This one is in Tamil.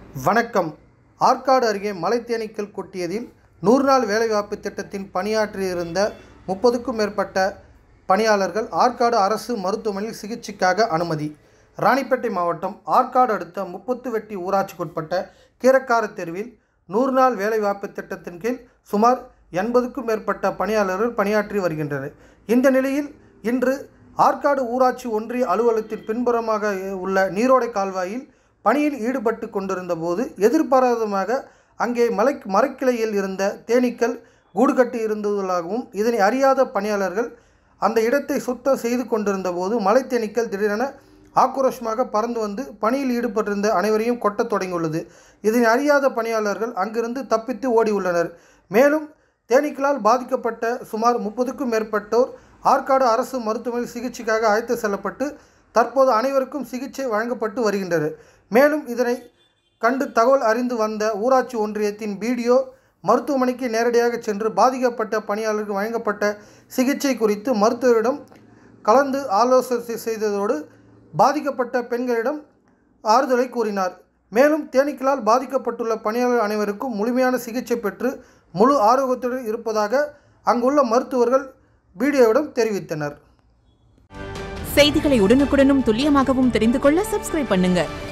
வணக்கம். ஆற்காடு அருகே மலை தேனீக்கள் கொட்டியதில் 100 நாள் வேலைவாய்ப்பு திட்டத்தின் பணியாற்றியிருந்த 30க்கும் மேற்பட்ட பணியாளர்கள் ஆற்காடு அரசு மருத்துவமனையில் சிகிச்சைக்காக அனுமதி. ராணிப்பேட்டை மாவட்டம் ஆற்காடு அடுத்த முப்பத்துவெட்டி ஊராட்சிக்குட்பட்ட கீரக்கார தெருவில் 100 நாள் வேலைவாய்ப்பு திட்டத்தின் கீழ் சுமார் 80க்கும் மேற்பட்ட பணியாளர்கள் பணியாற்றி வருகின்றனர். இந்த நிலையில் இன்று ஆற்காடு ஊராட்சி ஒன்றிய அலுவலகத்தின் பின்புறமாக உள்ள நீரோடை கால்வாயில் பணியில் ஈடுபட்டு கொண்டிருந்த போது எதிர்பாராதமாக அங்கே மரக்கிளையில் இருந்த தேனீக்கள் கூடு கட்டி இருந்ததாகவும் இதனை அறியாத பணியாளர்கள் அந்த இடத்தை சுத்தம் செய்து கொண்டிருந்த போது மலை தேனீக்கள் திடீரென ஆக்ரோஷமாக பறந்து வந்து பணியில் ஈடுபட்டிருந்த அனைவரையும் கொட்டத் தொடங்கியுள்ளது. இதனை அறியாத பணியாளர்கள் அங்கிருந்து தப்பித்து ஓடியுள்ளனர். மேலும் தேனீக்களால் பாதிக்கப்பட்ட சுமார் 30க்கும் மேற்பட்டோர் ஆற்காடு அரசு மருத்துவமனையில் சிகிச்சைக்காக அழைத்து செல்லப்பட்டு தற்போது அனைவருக்கும் சிகிச்சை வழங்கப்பட்டு வருகின்றனர். மேலும் இதனை கண்டு தகவல் அறிந்து வந்த ஊராட்சி ஒன்றியத்தின் பிடிஓ மருத்துவமனைக்கு நேரடியாக சென்று பாதிக்கப்பட்ட பணியாளருக்கு வழங்கப்பட்ட சிகிச்சை குறித்து மருத்துவரிடம் கலந்து ஆலோசனை செய்ததோடு பாதிக்கப்பட்ட பெண்களிடம் ஆறுதலை கூறினார். மேலும் தேனீக்களால் பாதிக்கப்பட்டுள்ள பணியாளர் அனைவருக்கும் முழுமையான சிகிச்சை பெற்று முழு ஆரோக்கியத்துடன் இருப்பதாக அங்குள்ள மருத்துவர்கள் பிடிஓவிடம் தெரிவித்தனர். செய்திகளை உடனுக்குடனும் துல்லியமாகவும் தெரிந்து கொள்ள சப்ஸ்கிரைப் பண்ணுங்க.